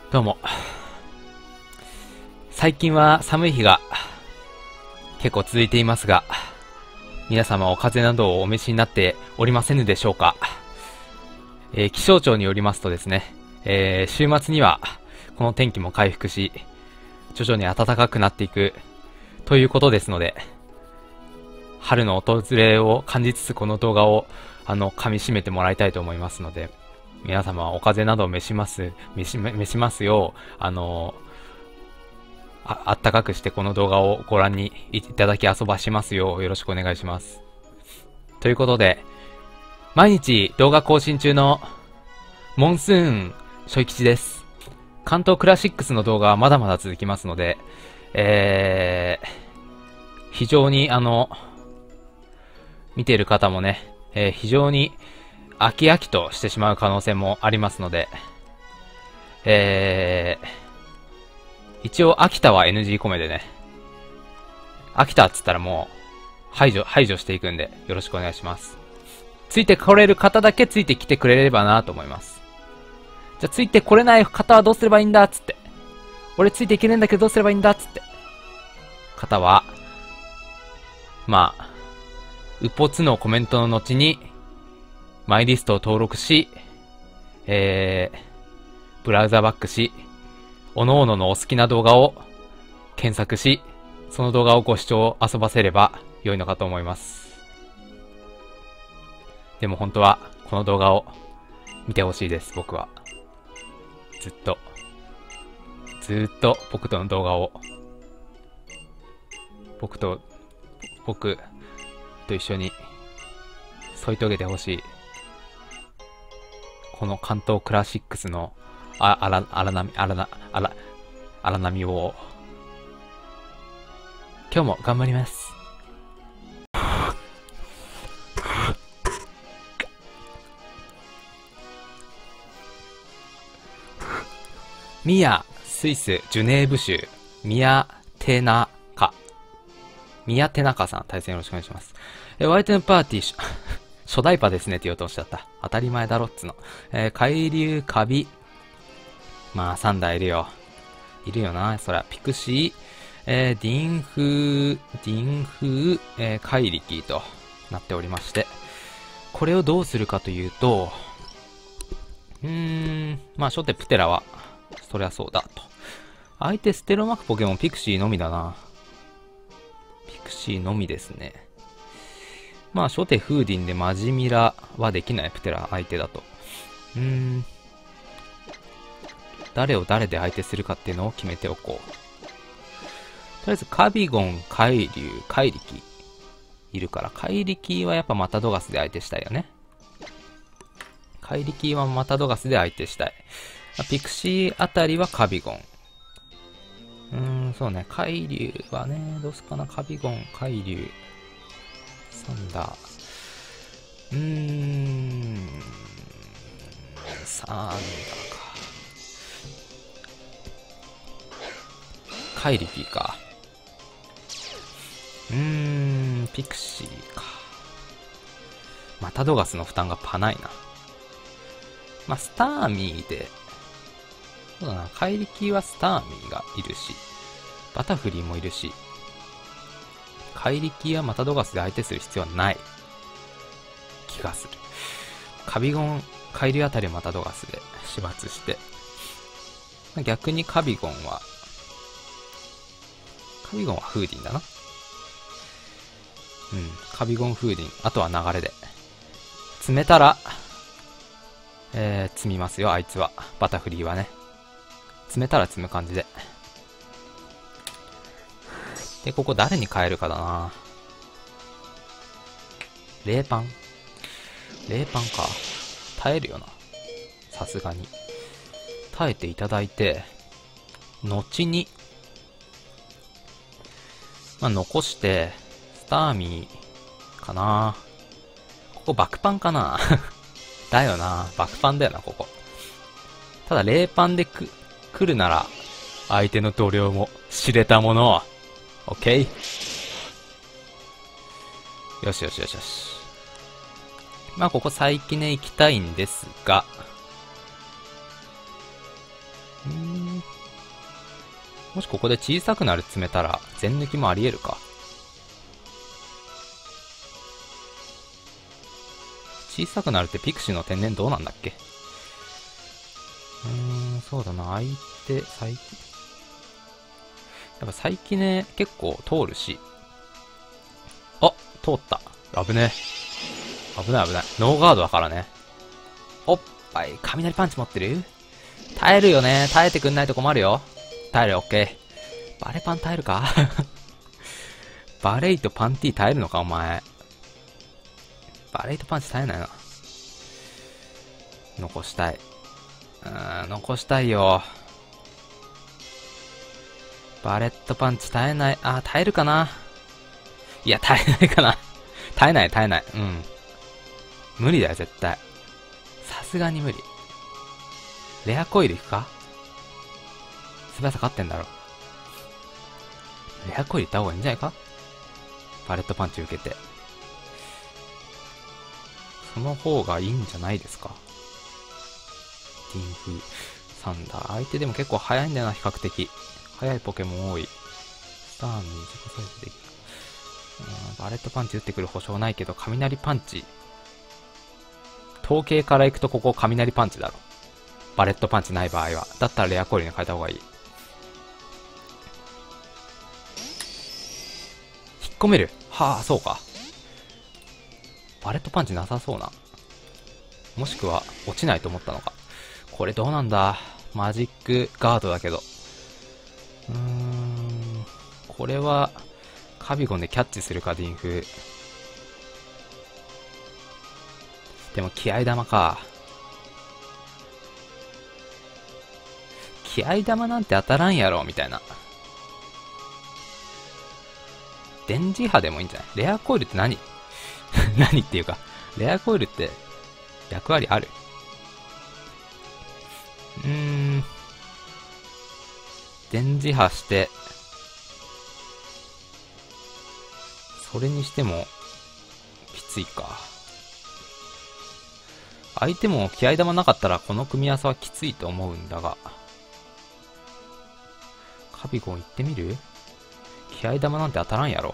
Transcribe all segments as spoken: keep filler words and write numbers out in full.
どうも。最近は寒い日が結構続いていますが、皆様お風邪などをお召しになっておりませんでしょうか。えー、気象庁によりますとですね、えー、週末にはこの天気も回復し、徐々に暖かくなっていくということですので、春の訪れを感じつつこの動画をあの噛み締めてもらいたいと思いますので、皆様はお風邪などを召します、召し、召しますよう、あの、あ、あったかくしてこの動画をご覧にいただき遊ばしますようよろしくお願いします。ということで、毎日動画更新中のモンスーン初吉です。関東クラシックスの動画はまだまだ続きますので、えー、非常にあの、見ている方もね、えー、非常に飽き飽きとしてしまう可能性もありますので、えー、一応秋田は エヌジー コメでね、秋田っつったらもう排除、排除していくんでよろしくお願いします。ついてこれる方だけついてきてくれればなと思います。じゃあついてこれない方はどうすればいいんだっつって。俺ついていけねえんだけどどうすればいいんだっつって。方は、まあ、うっぽつのコメントの後に、マイリストを登録し、えー、ブラウザバックし、各々のお好きな動画を検索し、その動画をご視聴遊ばせれば良いのかと思います。でも本当はこの動画を見てほしいです、僕は。ずっと。ずーっと僕との動画を、僕と、僕と一緒に添い遂げてほしい。この関東クラシックスのあ、あら、荒波、荒な、あら、荒波を、今日も頑張ります。ミヤ、スイス、ジュネーブ州、ミヤテナカ。ミヤテナカさん、対戦よろしくお願いします。え、お相手のパーティー、初代パですねって言おうとおっしゃった。当たり前だろっつの。えー、海流、カビ。まあ、さんだいいるよ。いるよな、そら。ピクシー、えー、ディンフー、ディンフー、えー、怪力となっておりまして。これをどうするかというと、うーん、まあ、初手プテラは、そりゃそうだと。相手ステロマクポケモンピクシーのみだな。ピクシーのみですね。まあ、初手フーディンでマジミラはできない、プテラ相手だと。うーん。誰を誰で相手するかっていうのを決めておこう。とりあえず、カビゴン、海流、怪力。いるから、怪力はやっぱマタドガスで相手したいよね。怪力はマタドガスで相手したい。ピクシーあたりはカビゴン。うーん、そうね。海流はね、どうすかな。カビゴン、海流。サンダー。うーん。サンダーか。カイリピーか。うーん、ピクシーか。マタドガスの負担がパないな。まあ、スターミーで、そうだな、怪力はスターミーがいるし、バタフリーもいるし、怪力やマタドガスで相手する必要はない気がする。カビゴン、海流あたりをマタドガスで始末して、逆にカビゴンは、カビゴンはフーディンだな。うん、カビゴンフーディン。あとは流れで。積めたら、えー、積みますよ、あいつは。バタフリーはね。積めたら積む感じで。で、ここ誰に変えるかだな。冷パン冷パンか。耐えるよな。さすがに。耐えていただいて、後に、まあ、残して、スターミーかな。ここバクパンかな。だよな。バクパンだよな、ここ。ただ、冷パンでく、来るなら、相手の度量も知れたものを。オッケー。よしよしよしよし。まあ、ここ再起ね行きたいんですが、うーんもしここで小さくなる詰めたら、全抜きもあり得るか。小さくなるってピクシーの天然どうなんだっけ。うーん、そうだな、相手、最近。やっぱ最近ね、結構通るし。あ、通った。危ねえ。危ない危ない。ノーガードだからね。おっぱい、雷パンチ持ってる？耐えるよね。耐えてくんないと困るよ。耐えるよ、オッケー。バレパン耐えるかバレイとパンティ耐えるのか、お前。バレイとパンチ耐えないな。残したい。うーん、残したいよ。バレットパンチ耐えない。あー、耐えるかな。いや、耐えないかな。耐えない、耐えない。うん。無理だよ、絶対。さすがに無理。レアコイルいくか？素早さ勝ってんだろ。レアコイルいった方がいいんじゃないか？バレットパンチ受けて。その方がいいんじゃないですか。ティンフ、サンダー。相手でも結構速いんだよな、比較的。速いポケモン多い。スターミー、自己再生できる。うん、バレットパンチ打ってくる保証ないけど、雷パンチ。統計からいくとここ雷パンチだろ。バレットパンチない場合は。だったらレアコイルに変えた方がいい。引っ込める。はあ、そうか。バレットパンチなさそうな。もしくは、落ちないと思ったのか。これどうなんだ。マジックガードだけど。うーん。これは、カビゴンでキャッチするか、ディンフ。でも気合玉か。気合玉なんて当たらんやろ、みたいな。電磁波でもいいんじゃない？レアコイルって何何っていうか、レアコイルって役割ある？うーん。電磁波して、それにしても、きついか。相手も気合玉なかったらこの組み合わせはきついと思うんだが。カビゴン行ってみる？気合玉なんて当たらんやろ。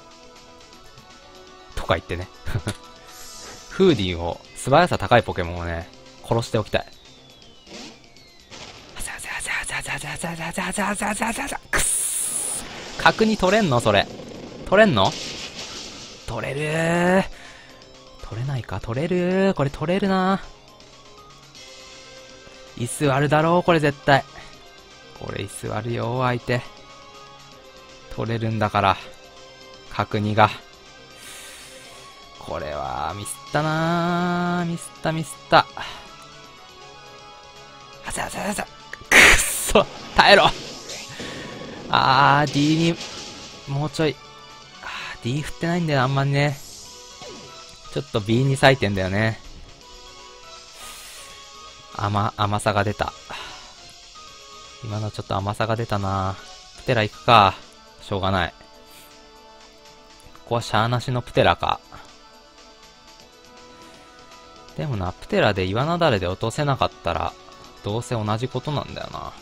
とか言ってね。フーディンを、素早さ高いポケモンをね、殺しておきたい。くっす。角に取れんのそれ。取れんの？取れるー。取れないか？取れるー。これ取れるなー。椅子あるだろうこれ絶対。これ椅子あるよ相手。取れるんだから。角にが。これは、ミスったなー。ミスったミスった。はざはざはざ。くっそ耐えろ。あー、D に、もうちょい。あー、D 振ってないんだよあんまりね。ちょっと ビーに 採点だよね。甘、甘さが出た。今のちょっと甘さが出たな。プテラ行くか。しょうがない。ここはシャーなしのプテラか。でもな、プテラで岩なだれで落とせなかったら、どうせ同じことなんだよな。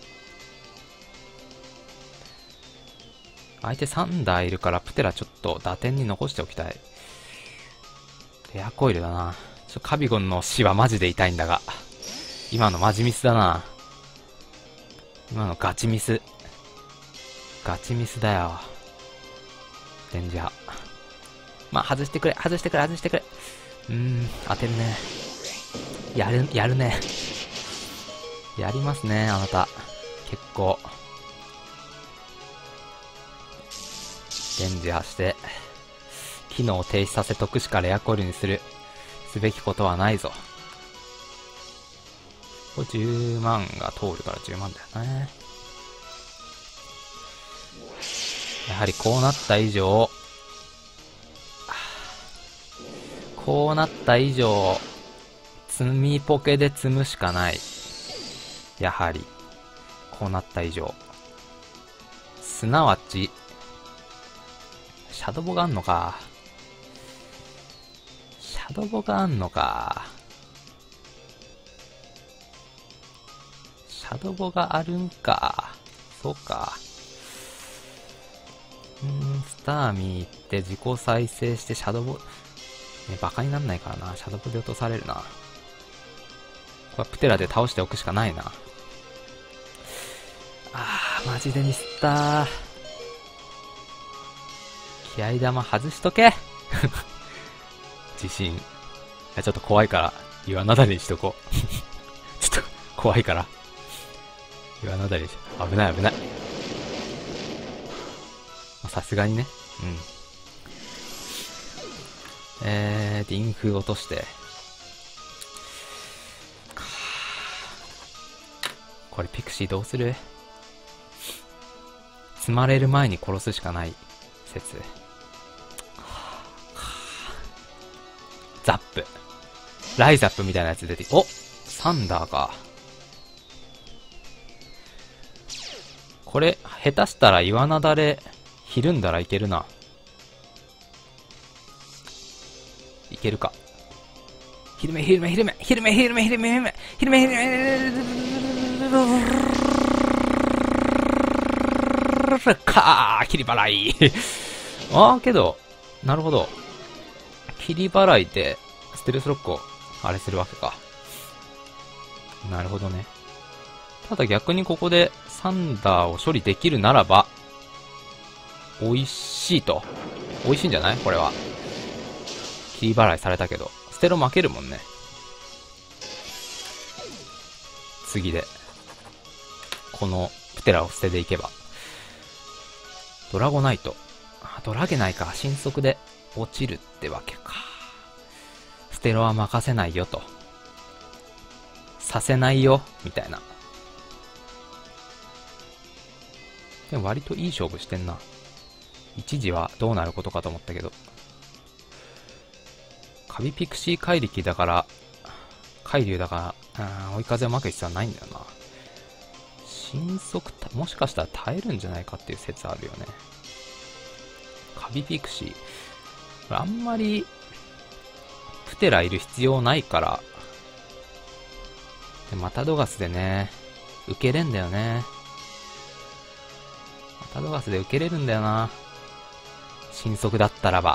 相手さんだいいるからプテラちょっと打点に残しておきたい。レアコイルだな。ちょカビゴンの死はマジで痛いんだが。今のマジミスだな。今のガチミス。ガチミスだよ。デンジャー。まあ、外してくれ、外してくれ、外してくれ。うーん、当てるね。やる、やるね。やりますね、あなた。結構。デンジャーして、機能を停止させとくしかレアコイルにする、すべきことはないぞ。これじゅうまんが通るからじゅうまんだよね。やはりこうなった以上、こうなった以上、積みポケで積むしかない。やはり、こうなった以上。すなわち、シャドボがあんのか。シャドボがあんのか。シャドボがあるんか。 そうか。うーん、スターミーって自己再生してシャドウボ、ね、バカになんないからな。シャドウボで落とされるな。これはプテラで倒しておくしかないな。あー、マジでミスったー。気合玉外しとけ自信。いや、ちょっと怖いから、岩なだれにしとこう。ちょっと、怖いから。岩なだれにしと危ない危ない。さすがにね。うん。えー、リンフ落として。これピクシーどうする？積まれる前に殺すしかない説。ザップ。ライザップみたいなやつ出てき、お！サンダーか。これ、下手したら岩なだれ、ひるんだらいけるな。いけるか。ひるめひるめひるめひるめひるめひるめひるめひるめひるめかー切り払いあーけど、なるほど。切り払いで、ステルスロックを、あれするわけか。なるほどね。ただ逆にここで、サンダーを処理できるならば、美味しいと。美味しいんじゃないこれは。切り払いされたけど。ステロ負けるもんね。次で。このプテラを捨てていけば。ドラゴナイト。あ、ドラゲナイか。新速で落ちるってわけか。ステロは任せないよと。させないよ。みたいな。でも割といい勝負してんな。一時はどうなることかと思ったけど。カビピクシー怪力だから、海流だから、うん、追い風を巻く必要はないんだよな。新速た、もしかしたら耐えるんじゃないかっていう説あるよね。カビピクシー。あんまり、プテラいる必要ないから。で、マタドガスでね、受けれんだよね。マタドガスで受けれるんだよな。新速だったらば。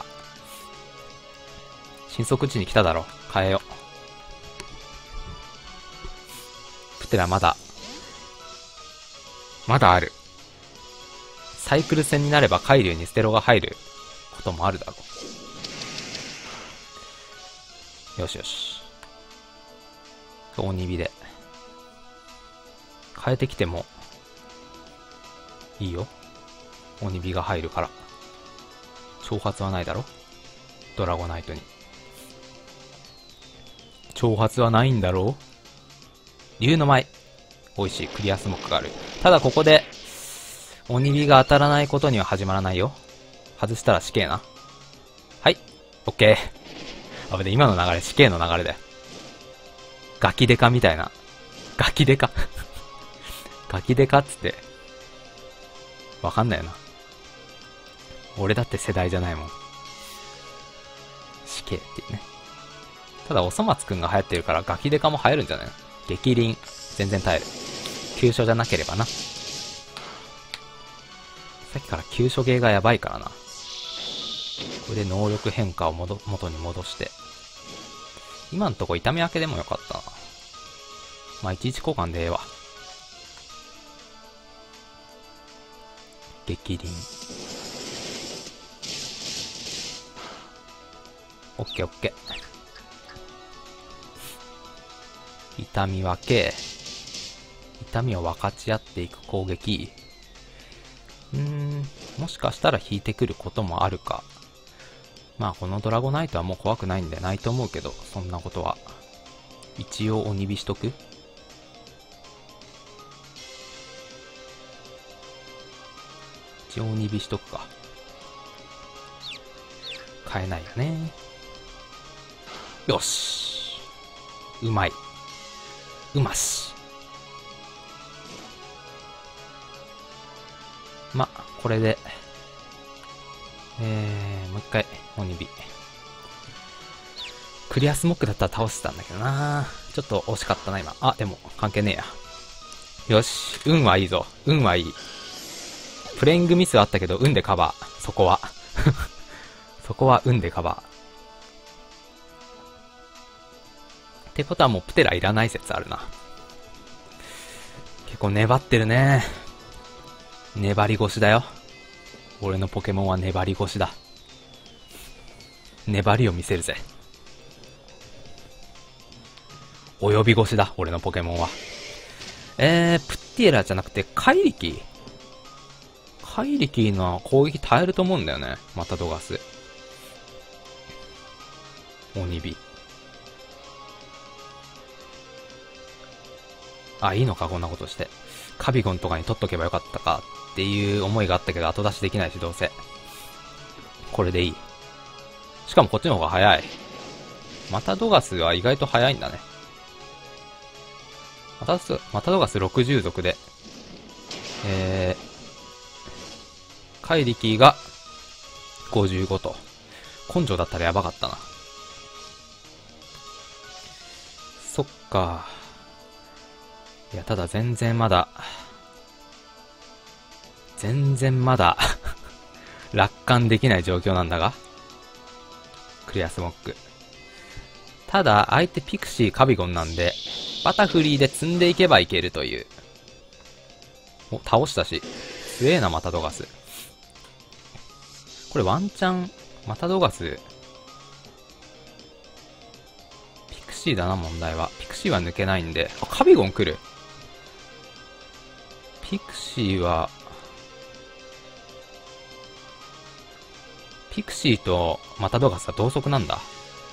新速地に来ただろ。変えよ。プテラまだ。まだある。サイクル戦になれば海流にステロが入ることもあるだろう。よしよし。大にびで。変えてきても、いいよ。大にびが入るから。挑発はないだろ？ドラゴナイトに。挑発はないんだろう？竜の舞。美味しい。クリアスモックがある。ただここで、鬼火が当たらないことには始まらないよ。外したら死刑な。はい。オッケー。あぶね、今の流れ死刑の流れだよ。ガキデカみたいな。ガキデカガキデカっつって。わかんないよな。俺だって世代じゃないもん。死刑っていうね。ただ、おそ松くんが流行ってるからガキデカも流行るんじゃないの？激鱗。全然耐える。急所じゃなければな。さっきから急所ゲーがやばいからな。これで能力変化をもど元に戻して。今んとこ痛み分けでもよかったな。まあ、いちいち交換でええわ。激鱗。オッケーオッケー。痛み分け。痛みを分かち合っていく攻撃。うーん、もしかしたら引いてくることもあるか。まあこのドラゴナイトはもう怖くないんでないと思うけど、そんなことは。一応鬼火しとく？一応鬼火しとくか。変えないよね。よし。うまい。うまし。ま、これで、えー、もう一回、鬼火。クリアスモックだったら倒してたんだけどな。ちょっと惜しかったな、今。あ、でも、関係ねえや。 よし、運はいいぞ。運はいい。プレイングミスはあったけど、運でカバー。そこは。そこは運でカバー。ってことはもうプテラいらない説あるな。結構粘ってるね。粘り腰だよ。俺のポケモンは粘り腰だ。粘りを見せるぜ。及び腰だ、俺のポケモンは。えー、プッティエラじゃなくて、怪力怪力の攻撃耐えると思うんだよね。マタドガス。鬼火。あ、いいのか、こんなことして。カビゴンとかに取っとけばよかったかっていう思いがあったけど、後出しできないし、どうせ。これでいい。しかもこっちの方が早い。マタドガスは意外と早いんだね。マタド、マタドガスろくじゅう族で、えー、怪力がごじゅうごと。根性だったらやばかったな。そっか。いや、ただ全然まだ、全然まだ、楽観できない状況なんだが。クリアスモック。ただ、相手ピクシー、カビゴンなんで、バタフリーで積んでいけばいけるという。お、倒したし。強えな、マタドガス。これワンチャン、マタドガス、ピクシーだな、問題は。ピクシーは抜けないんで。あ、カビゴン来る。ピクシーは、ピクシーとマタドガスは同速なんだ。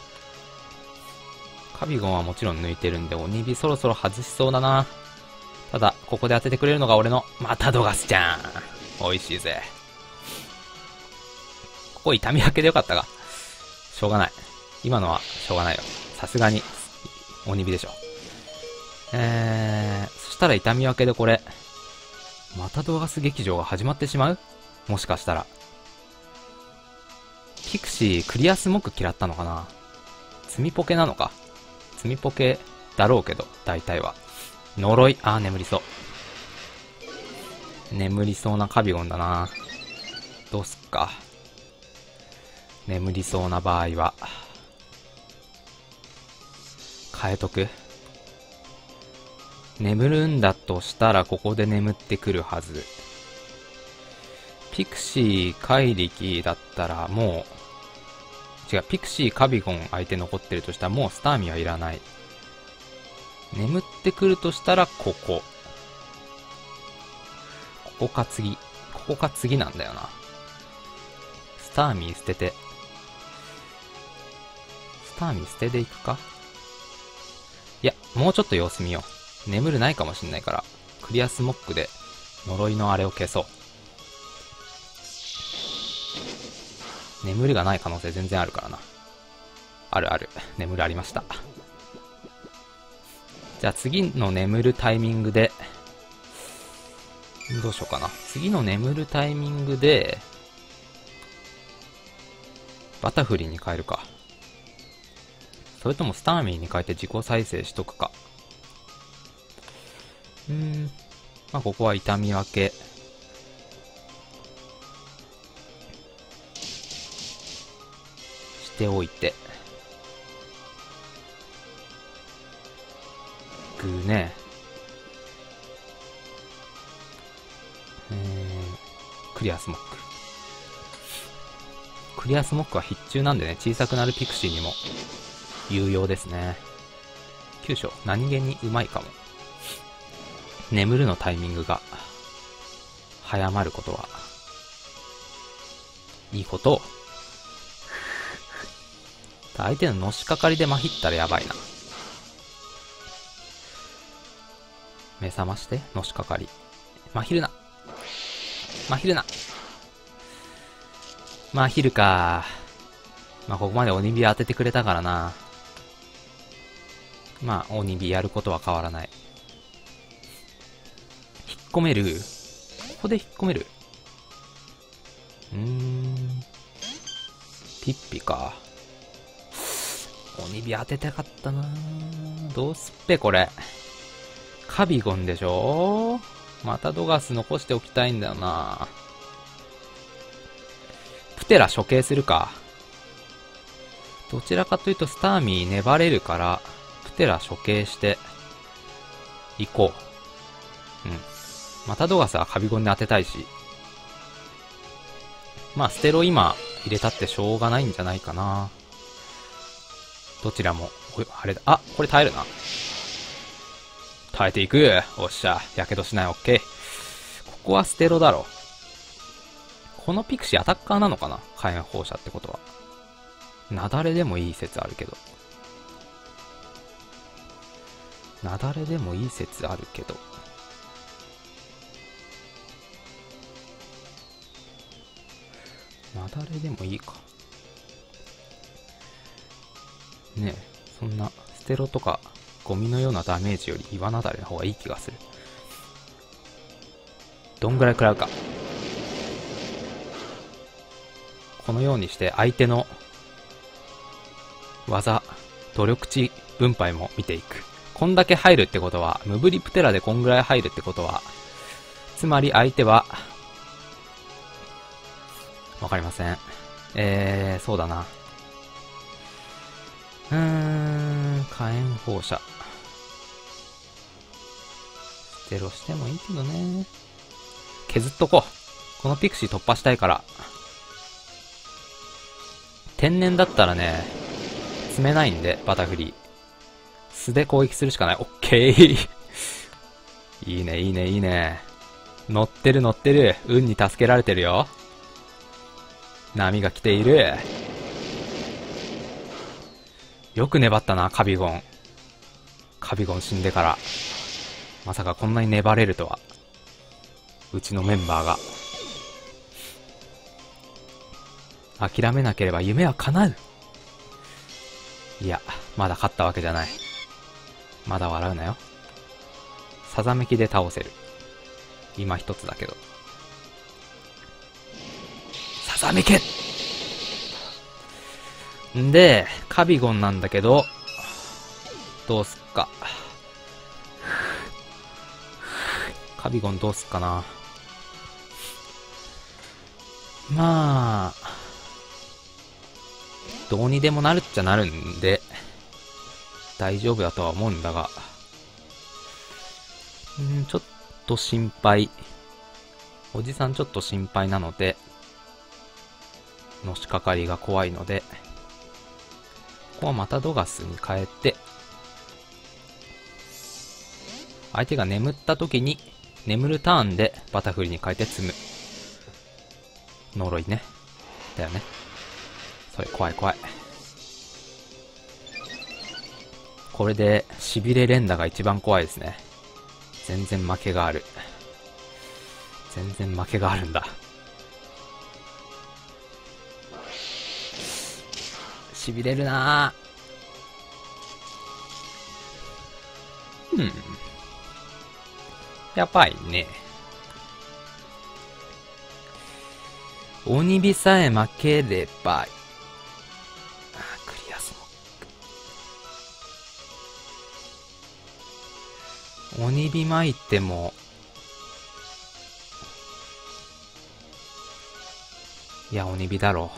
カビゴンはもちろん抜いてるんで、鬼火そろそろ外しそうだな。ただ、ここで当ててくれるのが俺のマタドガスちゃん。美味しいぜ。ここ痛み分けでよかったが。しょうがない。今のはしょうがないよ。さすがに、鬼火でしょ。えー、そしたら痛み分けでこれ、マタドガス劇場が始まってしまう？もしかしたら。ピクシー、クリアスモック嫌ったのかな？積みポケなのか？積みポケだろうけど、大体は。呪い、あー眠りそう。眠りそうなカビゴンだな。どうすっか。眠りそうな場合は、変えとく。眠るんだとしたらここで眠ってくるはず。ピクシー、怪力だったらもう、違う、ピクシー、カビゴン相手残ってるとしたらもうスターミはいらない。眠ってくるとしたらここ。ここか次。ここか次なんだよな。スターミー捨てて。スターミー捨てでいくか？いや、もうちょっと様子見よう。眠るないかもしんないから、クリアスモックで呪いのあれを消そう。眠りがない可能性全然あるからな。あるある。眠るありました。じゃあ次の眠るタイミングで、どうしようかな。次の眠るタイミングで、バタフリーに変えるか。それともスターミーに変えて自己再生しとくか。うーん。まあ、ここは痛み分け。しておいて。グーね。えー、クリアスモック。クリアスモックは必中なんでね、小さくなるピクシーにも有用ですね。急所、何気にうまいかも。眠るのタイミングが早まることは、いいことを。相手ののしかかりでまひったらやばいな。目覚まして、のしかかり。まひるな。まひるな。まひるか。まあ、ここまで鬼火当ててくれたからな。まあ、鬼火やることは変わらない。引っ込める。ここで引っ込める。うーん。ピッピか。鬼火当てたかったな。どうすっぺ、これ。 カビゴンでしょ。またドガス残しておきたいんだよな。プテラ処刑するか。どちらかというとスターミー粘れるから、プテラ処刑して、行こう。うん。またドガスはカビゴンに当てたいし。まあ、ステロ今入れたってしょうがないんじゃないかな。どちらも、あれだ、あ、これ耐えるな。耐えていく。おっしゃ。やけどしない。オッケー。ここはステロだろ。このピクシーアタッカーなのかな、火炎放射ってことは。なだれでもいい説あるけど。なだれでもいい説あるけど。なだれでもいいか。ねえ、そんな、ステロとか、ゴミのようなダメージより岩なだれの方がいい気がする。どんぐらい食らうか。このようにして相手の技、努力値分配も見ていく。こんだけ入るってことは、ムブリプテラでこんぐらい入るってことは、つまり相手は、わかりません。えー、そうだな。うーん、火炎放射。ステロしてもいいけどね。削っとこう。このピクシー突破したいから。天然だったらね、積めないんで、バタフリー。素で攻撃するしかない。オッケーいいね、いいね、いいね。乗ってる乗ってる。運に助けられてるよ。波が来ている。よく粘ったな、カビゴン。カビゴン死んでから。まさかこんなに粘れるとは。うちのメンバーが。諦めなければ夢は叶う。いや、まだ勝ったわけじゃない。まだ笑うなよ。さざめきで倒せる。今一つだけど。さざめけんで、カビゴンなんだけど、どうすっか。カビゴンどうすっかな。まあ、どうにでもなるっちゃなるんで、大丈夫だとは思うんだが、んーちょっと心配。おじさんちょっと心配なので、のしかかりが怖いので、ここはまたドガスに変えて、相手が眠った時に、眠るターンでバタフリに変えて積む。呪いね。だよね。それ怖い怖い。これで、痺れ連打が一番怖いですね。全然負けがある。全然負けがあるんだ。痺れるなぁ。うん。やばいね。鬼火さえ負ければ、クリアスモック。鬼火巻いても、いや、鬼火だろう。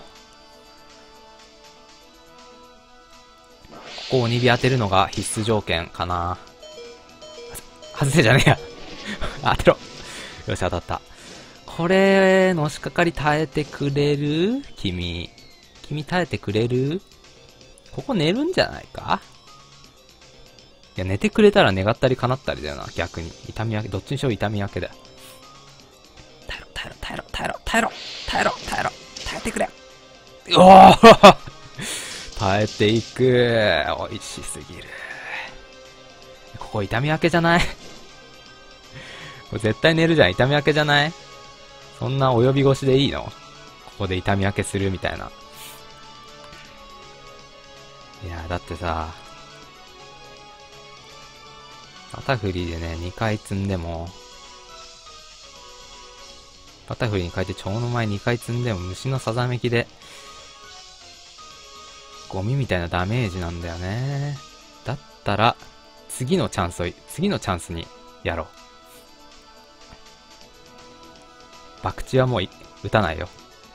ここ鬼火当てるのが必須条件かな。外せじゃねえや。当てろ。よし、当たった。これ、のしかかり耐えてくれる？君。君耐えてくれる？ここ寝るんじゃないか？いや、寝てくれたら願ったり叶ったりだよな、逆に。痛み分け、どっちにしろ痛み分けだよ。耐えろ、耐えろ、耐えろ、耐えろ、耐えろ、耐えろ、耐えろ、耐えてくれ。おー耐えていく。美味しすぎる。ここ痛み分けじゃない？これ絶対寝るじゃん。痛み分けじゃない？そんな及び腰でいいの？ここで痛み分けするみたいな。いや、だってさ、バタフリーでね、にかい積んでも、バタフリーに変えて蝶の前にかい積んでも虫のさざめきで、ゴミみたいなダメージなんだよね。だったら、 次のチャンスを、次のチャンスにやろう。博打はもう打たないよ。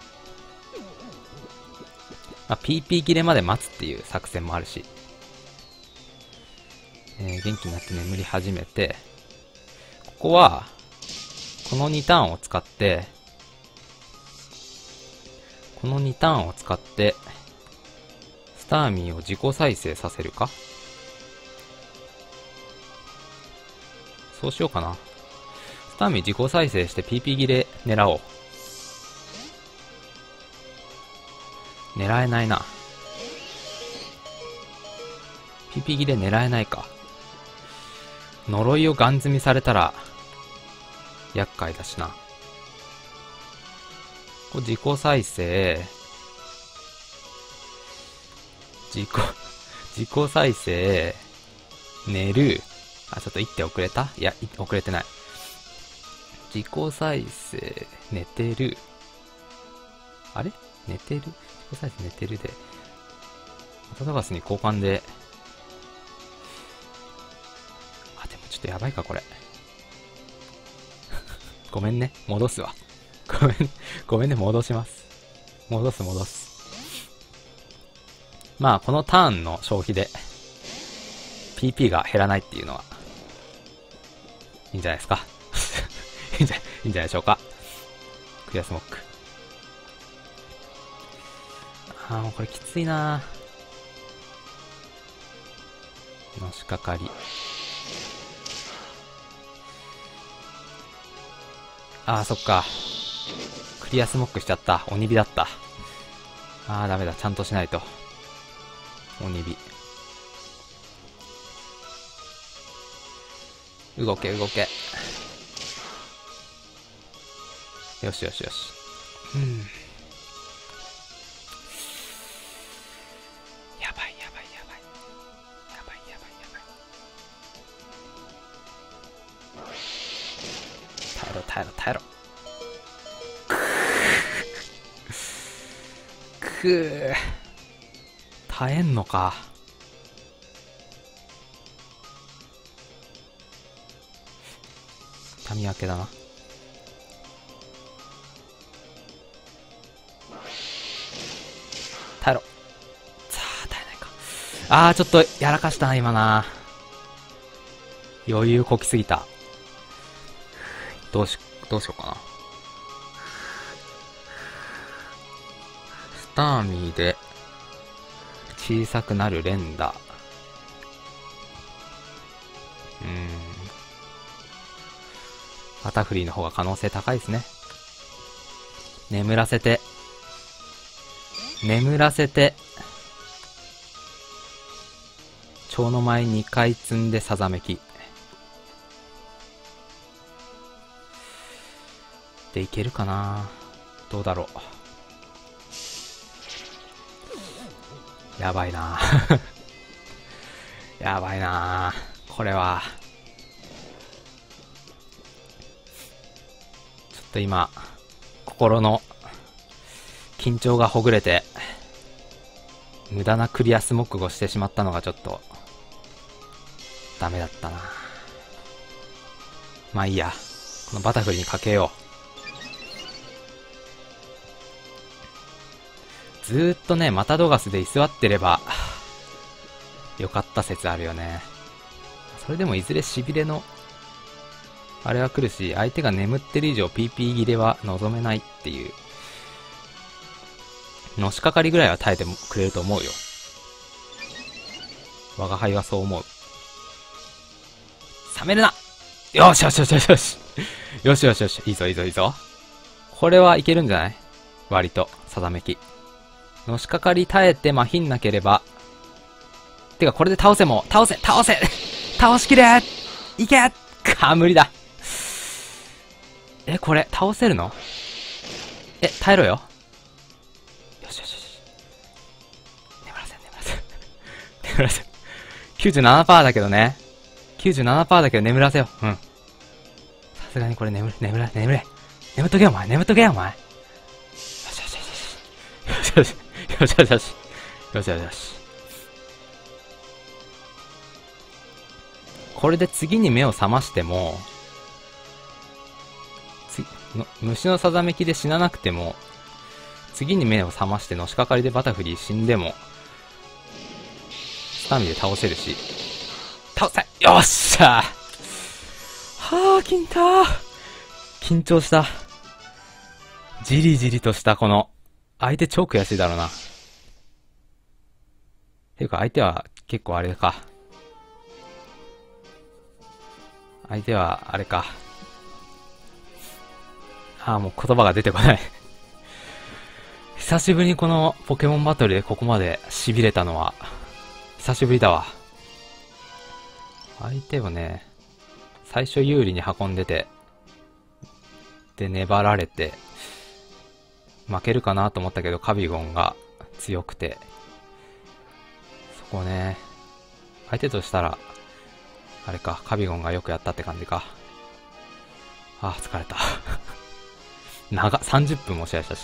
まあ、ピーピー 切れまで待つっていう作戦もあるし。えー、元気になって眠り始めて、ここは、このにターンを使って、このにターンを使って、スターミーを自己再生させるか？そうしようかな。スターミー自己再生して ピーピー 切れ狙おう。狙えないな。ピーピー 切れ狙えないか。呪いをガン積みされたら、厄介だしな。これ自己再生。自己、自己再生。寝る。あ、ちょっと一手遅れた？いや、遅れてない。自己再生、寝てる。あれ寝てる？自己再生寝てるで。マタドガスに交換で。あ、でもちょっとやばいか、これ。ごめんね。戻すわ。ごめん、ごめんね。戻します。戻す、戻す。まあ、このターンの消費で、ピーピー が減らないっていうのは、いいんじゃないですか。いいんじゃ、いいんじゃないでしょうか。クリアスモック。あー、もうこれきついなー。のしかかり。あー、そっか。クリアスモックしちゃった。鬼火だった。あー、ダメだ。ちゃんとしないと。鬼火。動け、動け。よしよしよし。うん。やばいやばいやばい。やばいやばいやばい。耐えろ耐えろ耐えろ。くー。くー。耐えんのか。民分けだな。耐えろ。さあ、耐えないか。あー、ちょっとやらかしたな、今な。余裕こきすぎた。どうし、どうしようかな。スターミーで、小さくなる連打。うーん。バタフリーの方が可能性高いですね。眠らせて。眠らせて。蝶の舞にかい積んでさざめき。でいけるかな？どうだろう。やばいなやばいなこれは。ちょっと今、心の緊張がほぐれて、無駄なクリアスモックをしてしまったのがちょっと、ダメだったな。まあいいや。このバタフリーにかけよう。ずーっとね、マタドガスで居座ってれば、よかった説あるよね。それでもいずれしびれの、あれは来るし、相手が眠ってる以上 ピーピー 切れは望めないっていう、のしかかりぐらいは耐えてくれると思うよ。我が輩はそう思う。冷めるな！よしよしよしよしよしよしよしよし。いいぞいいぞいいぞ。これはいけるんじゃない？割と、さざめき。のしかかり耐えてまひんなければ。てかこれで倒せも、倒せ倒せ倒しきれいけか、無理だ。え、これ、倒せるの？え、耐えろよ。よしよしよし。眠らせん、眠らせん。眠らせん。きゅうじゅうななパーセント だけどね。きゅうじゅうななパーセント だけど眠らせよう。うん。さすがにこれ眠れ、眠れ、眠れ。眠っとけよ、お前。眠っとけよ、お前。よしよしよしよし。よしよし。よしよしよし。よしよしよし。 これで次に目を覚ましても、つの虫のさざめきで死ななくても、次に目を覚ましてのしかかりでバタフリー死んでも、スタミで倒せるし、倒せよっしゃーはぁ、緊張緊張した。じりじりとしたこの、相手超悔しいだろうな。ていうか相手は結構あれか。相手はあれか。ああ、もう言葉が出てこない。久しぶりにこのポケモンバトルでここまで痺れたのは、久しぶりだわ。相手をね、最初有利に運んでて、で、粘られて、負けるかなと思ったけど、カビゴンが強くて、そこね、相手としたら、あれか、カビゴンがよくやったって感じか。ああ、疲れた。長、さんじゅっぷんも試合したし。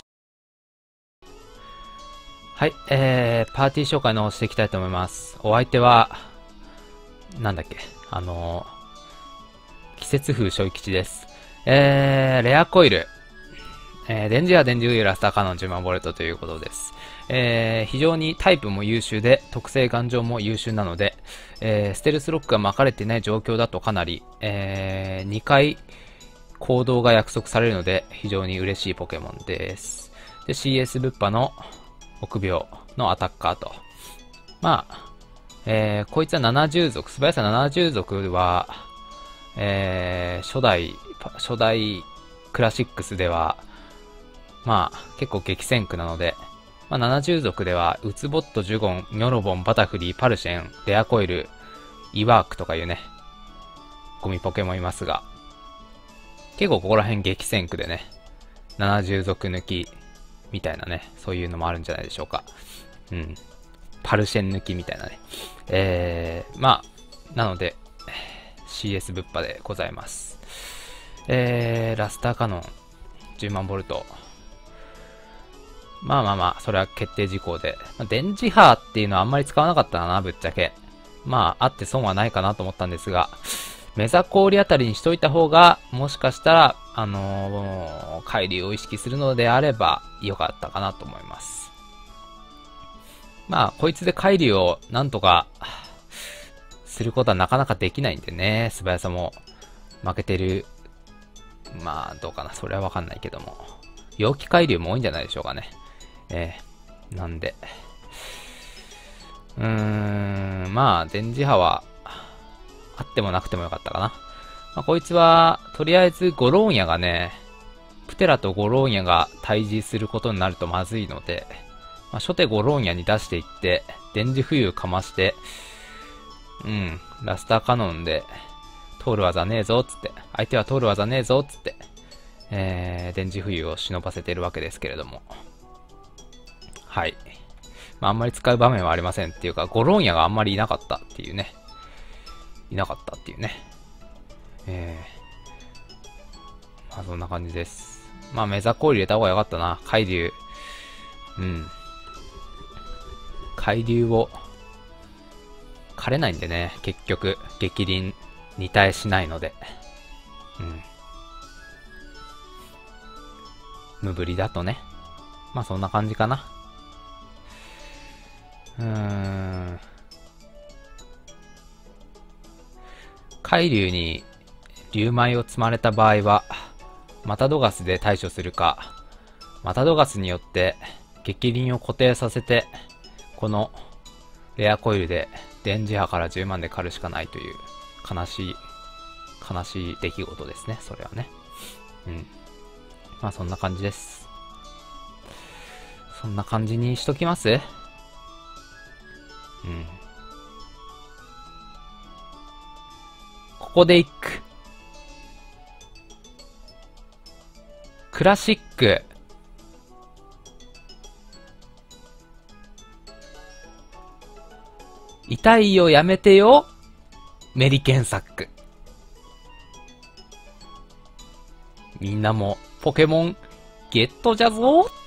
はい、えー、パーティー紹介の方していきたいと思います。お相手は、なんだっけ、あのー、季節風小吉です。えー、レアコイル。えー、電磁波電磁ウイラスターカノンじゅうまんボルトということです。えー、非常にタイプも優秀で、特性頑丈も優秀なので、えー、ステルスロックが巻かれていない状況だとかなり、えー、にかい行動が約束されるので、非常に嬉しいポケモンです。で、シーエス ブッパの臆病のアタッカーと。まあ、えー、こいつはななじゅう族、素早さななじゅう族は、えー、初代、初代クラシックスでは、まあ、結構激戦区なので、まあ、ななじゅう族では、ウツボット、ジュゴン、ニョロボン、バタフリー、パルシェン、レアコイル、イワークとかいうね、ゴミポケモンいますが、結構ここら辺激戦区でね、ななじゅう族抜き、みたいなね、そういうのもあるんじゃないでしょうか。うん。パルシェン抜きみたいなね。えー、まあ、なので、シーエス ブッパでございます。えー、ラスターカノン、じゅうまんボルト。まあまあまあ、それは決定事項で。まあ、電磁波っていうのはあんまり使わなかったかな、ぶっちゃけ。まあ、あって損はないかなと思ったんですが、メザ氷あたりにしといた方が、もしかしたら、あのー、海流を意識するのであれば、良かったかなと思います。まあ、こいつで海流をなんとか、することはなかなかできないんでね、素早さも負けてる。まあ、どうかな、それはわかんないけども。陽気海流も多いんじゃないでしょうかね。えー、なんで。うーん、まあ、電磁波は、あってもなくてもよかったかな。まあ、こいつは、とりあえずゴローンヤがね、プテラとゴローンヤが対峙することになるとまずいので、まあ、初手ゴローンヤに出していって、電磁浮遊かまして、うん、ラスターカノンで、通る技ねえぞ、つって、相手は通る技ねえぞ、つって、えー、電磁浮遊を忍ばせているわけですけれども。はい。まあ、あんまり使う場面はありませんっていうか、ゴローンヤがあんまりいなかったっていうね。いなかったっていうね。えー。まあ、そんな感じです。まあ、メザコイル入れた方がよかったな。海流。うん。海流を、枯れないんでね、結局、激鱗に耐えしないので。うん。無ぶりだとね。まあ、そんな感じかな。うーん。海流に竜舞を積まれた場合は、マタドガスで対処するか、マタドガスによって激鱗を固定させて、このレアコイルで電磁波からじゅうまんで狩るしかないという悲しい、悲しい出来事ですね、それはね。うん。まあそんな感じです。そんな感じにしときます？うん。ここで一句。クラシック。痛いよやめてよ。メリケンサック。みんなもポケモンゲットじゃぞ。